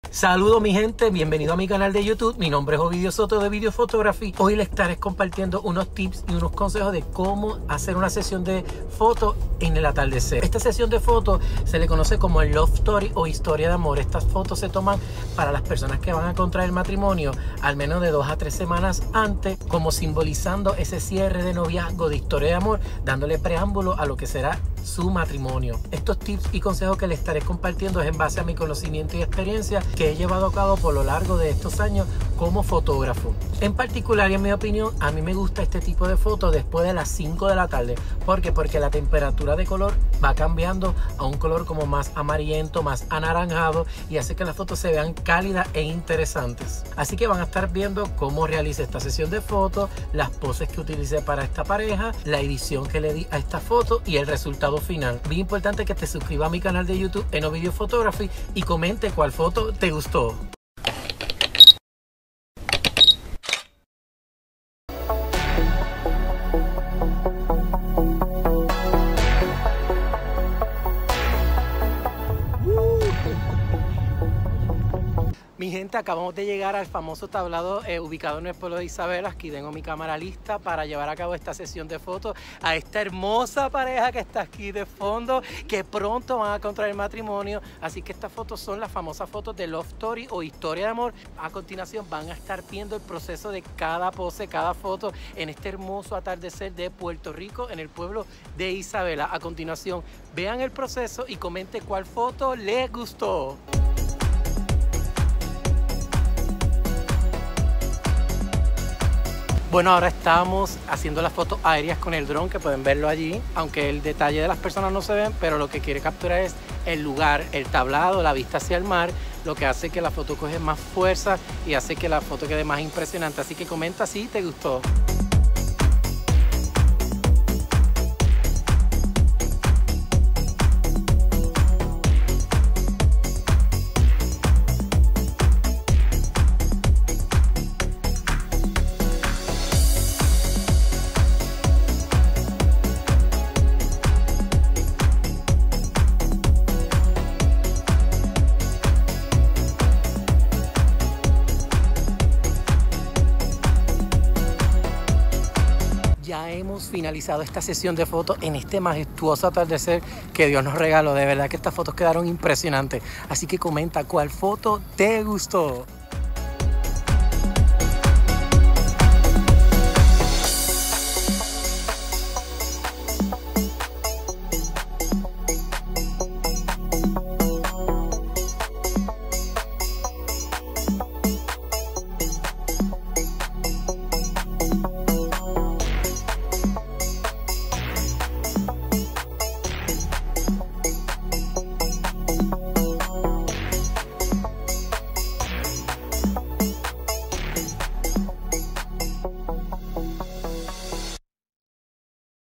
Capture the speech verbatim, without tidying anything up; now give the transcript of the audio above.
Saludos mi gente, bienvenido a mi canal de YouTube. Mi nombre es Ovidio Soto de Video Photography. Hoy les estaré compartiendo unos tips y unos consejos de cómo hacer una sesión de fotos en el atardecer. Esta sesión de fotos se le conoce como el Love Story o historia de amor. Estas fotos se toman para las personas que van a contraer matrimonio al menos de dos a tres semanas antes, como simbolizando ese cierre de noviazgo, de historia de amor, dándole preámbulo a lo que será su matrimonio. Estos tips y consejos que les estaré compartiendo es en base a mi conocimiento y experiencia que he llevado a cabo por lo largo de estos años como fotógrafo. En particular y en mi opinión, a mí me gusta este tipo de fotos después de las cinco de la tarde. ¿Por qué? Porque la temperatura de color va cambiando a un color como más amarillento, más anaranjado, y hace que las fotos se vean cálidas e interesantes. Así que van a estar viendo cómo realicé esta sesión de fotos, las poses que utilicé para esta pareja, la edición que le di a esta foto y el resultado final. Bien importante que te suscribas a mi canal de YouTube en Ovidio Photography y comente cuál foto te gustó. Mi gente, acabamos de llegar al famoso tablado eh, ubicado en el pueblo de Isabela. Aquí tengo mi cámara lista para llevar a cabo esta sesión de fotos a esta hermosa pareja que está aquí de fondo, que pronto van a contraer matrimonio. Así que estas fotos son las famosas fotos de Love Story o historia de amor. A continuación van a estar viendo el proceso de cada pose, cada foto en este hermoso atardecer de Puerto Rico, en el pueblo de Isabela. A continuación, vean el proceso y comente cuál foto les gustó. Bueno, ahora estamos haciendo las fotos aéreas con el dron, que pueden verlo allí, aunque el detalle de las personas no se ven, pero lo que quiere capturar es el lugar, el tablado, la vista hacia el mar, lo que hace que la foto coge más fuerza y hace que la foto quede más impresionante. Así que comenta si te gustó. Ya hemos finalizado esta sesión de fotos en este majestuoso atardecer que Dios nos regaló. De verdad que estas fotos quedaron impresionantes. Así que comenta cuál foto te gustó.